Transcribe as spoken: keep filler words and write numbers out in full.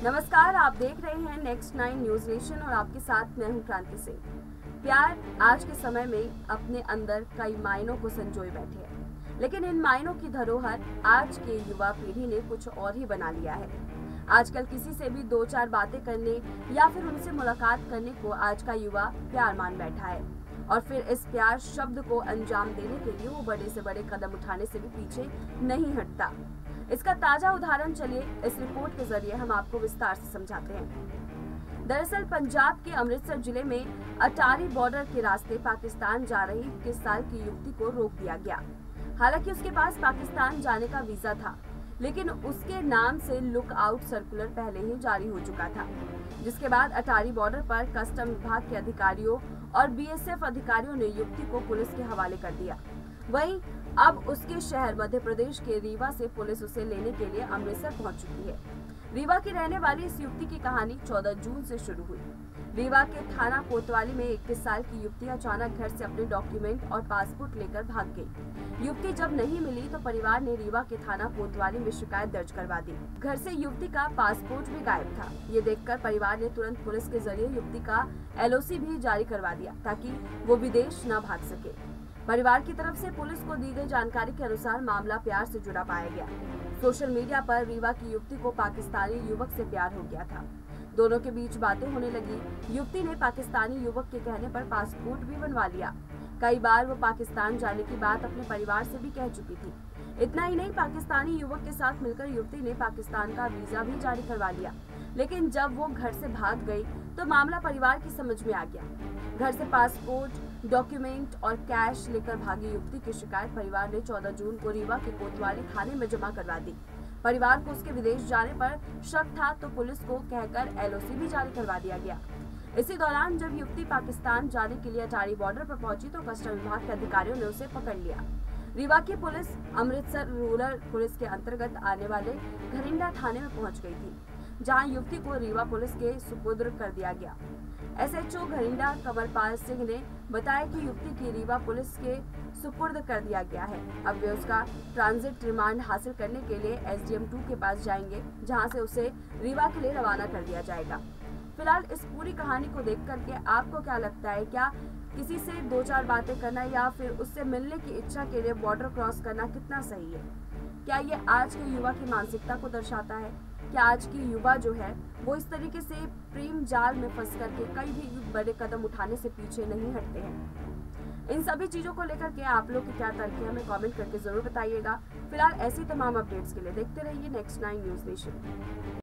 नमस्कार, आप देख रहे हैं नेक्स्ट नाइन न्यूज नेशन और आपके साथ मैं हूं क्रांति सिंह। प्यार आज के समय में अपने अंदर कई मायनों को संजोए बैठे है, लेकिन इन मायनों की धरोहर आज के युवा पीढ़ी ने कुछ और ही बना लिया है। आजकल किसी से भी दो चार बातें करने या फिर उनसे मुलाकात करने को आज का युवा प्यार मान बैठा है और फिर इस प्यार शब्द को अंजाम देने के लिए वो बड़े से बड़े कदम उठाने से भी पीछे नहीं हटता। इसका ताजा उदाहरण चलिए इस रिपोर्ट के जरिए हम आपको विस्तार से समझाते हैं। दरअसल पंजाब के अमृतसर जिले में अटारी बॉर्डर के रास्ते पाकिस्तान जा रही इक्कीस साल की युवती को रोक दिया गया। हालांकि उसके पास पाकिस्तान जाने का वीजा था, लेकिन उसके नाम से लुक आउट सर्कुलर पहले ही जारी हो चुका था, जिसके बाद अटारी बॉर्डर पर कस्टम विभाग के अधिकारियों और बीएसएफ अधिकारियों ने युवती को पुलिस के हवाले कर दिया। वहीं अब उसके शहर मध्य प्रदेश के रीवा से पुलिस उसे लेने के लिए अमृतसर पहुंच चुकी है। रीवा की रहने वाली इस युवती की कहानी चौदह जून से शुरू हुई। रीवा के थाना कोतवाली में इक्कीस साल की युवती अचानक घर से अपने डॉक्यूमेंट और पासपोर्ट लेकर भाग गई। युवती जब नहीं मिली तो परिवार ने रीवा के थाना कोतवाली में शिकायत दर्ज करवा दी। घर से युवती का पासपोर्ट भी गायब था। ये देखकर परिवार ने तुरंत पुलिस के जरिए युवती का एलओसी भी जारी करवा दिया ताकि वो विदेश न भाग सके। परिवार की तरफ से पुलिस को दी गई जानकारी के अनुसार मामला प्यार से जुड़ा पाया गया। सोशल मीडिया पर रीवा की युवती को पाकिस्तानी युवक से प्यार हो गया था। दोनों के बीच बातें होने लगी। युवती ने पाकिस्तानी युवक के कहने पर पासपोर्ट भी बनवा लिया। कई बार वो पाकिस्तान जाने की बात अपने परिवार से भी कह चुकी थी। इतना ही नहीं, पाकिस्तानी युवक के साथ मिलकर युवती ने पाकिस्तान का वीजा भी जारी करवा लिया। लेकिन जब वो घर से भाग गई तो मामला परिवार की समझ में आ गया। घर से पासपोर्ट, डॉक्यूमेंट और कैश लेकर भागी युवती की शिकायत परिवार ने चौदह जून को रीवा के कोतवाली थाने में जमा करवा दी। परिवार को उसके विदेश जाने पर शक था तो पुलिस को कहकर एलओसी भी जारी करवा दिया गया। इसी दौरान जब युवती पाकिस्तान जाने के लिए अटारी बॉर्डर पर पहुंची तो कस्टम विभाग के अधिकारियों ने उसे पकड़ लिया। रीवा की पुलिस अमृतसर रूरल पुलिस के अंतर्गत आने वाले घरिंडा थाने में पहुंच गई थी, जहां युवती को रीवा पुलिस के सुपुर्द कर दिया गया। एसएचओ घरिंडा कमलपाल सिंह ने बताया कि युवती की रीवा पुलिस के सुपुर्द कर दिया गया है। अब वे उसका ट्रांजिट रिमांड हासिल करने के लिए एसडीएम टू के पास जाएंगे, जहां से उसे रीवा के लिए रवाना कर दिया जाएगा। फिलहाल इस पूरी कहानी को देख करके आपको क्या लगता है? क्या किसी से दो चार बातें करना या फिर उससे मिलने की इच्छा के लिए बॉर्डर क्रॉस करना कितना सही है? क्या ये आज के युवा की मानसिकता को दर्शाता है? क्या आज की युवा जो है वो इस तरीके से प्रेम जाल में फंस करके कई भी बड़े कदम उठाने से पीछे नहीं हटते हैं? इन सभी चीजों को लेकर के आप लोग की क्या तर्क है, हमें कमेंट करके जरूर बताइएगा। फिलहाल ऐसी तमाम अपडेट्स के लिए देखते रहिए नेक्स्ट नाइन न्यूज नेशन।